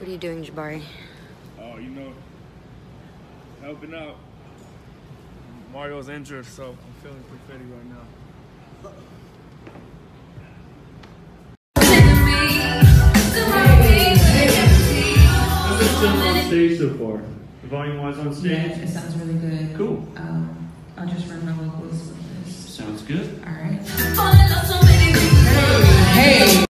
What are you doing, Jabari? Oh, you know, helping out. Mario's injured, so I'm feeling confetti right now. How's it sound on stage so far? Volume-wise on stage? Yeah, it sounds really good. Cool. I'll just run my vocals with this. Sounds good. All right. Hey!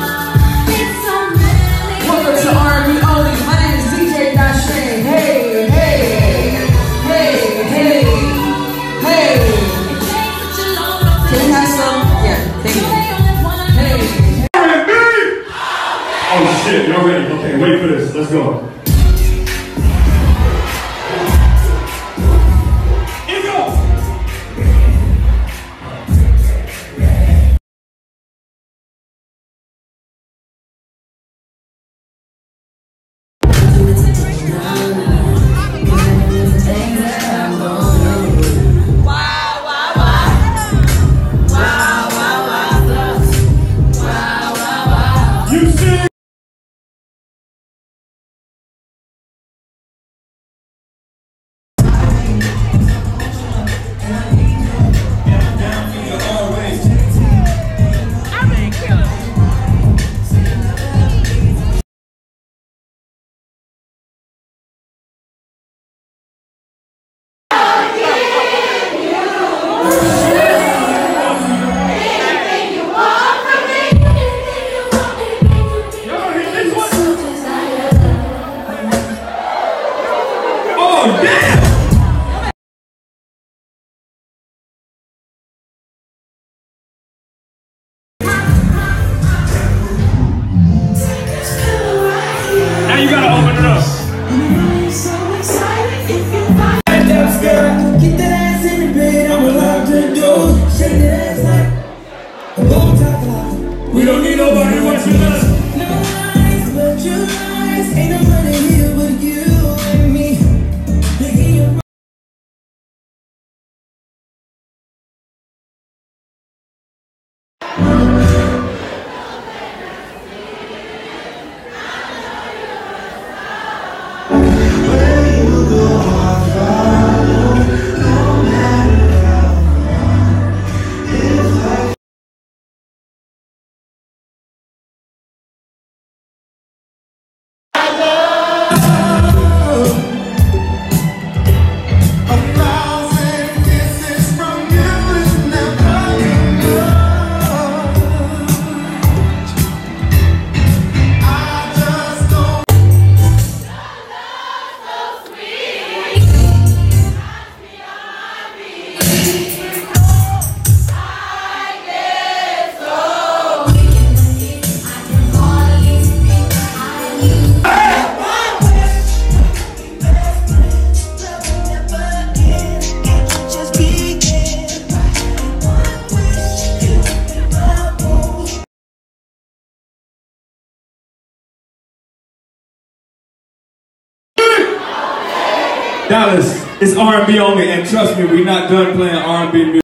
Welcome to R&B Only. My name is DJ Dashain. Hey, hey, hey, hey, hey. Can we have some? Yeah, thank you. Hey. R&B! Oh shit, y'all ready? Okay, wait for this. Let's go. We don't need nobody watching us. No eyes but your eyes. Ain't nobody here but you and me. Making you Dallas, it's R&B only, and trust me, we're not done playing R&B music.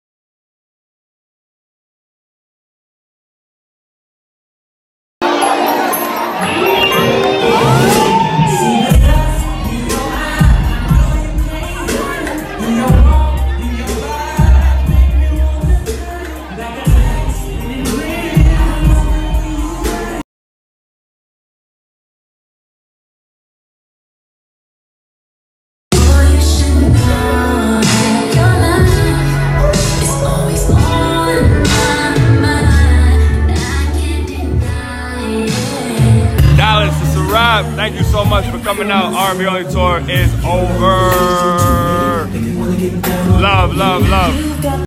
Thank you so much for coming out. R&B Only Tour is over. Love, love, love.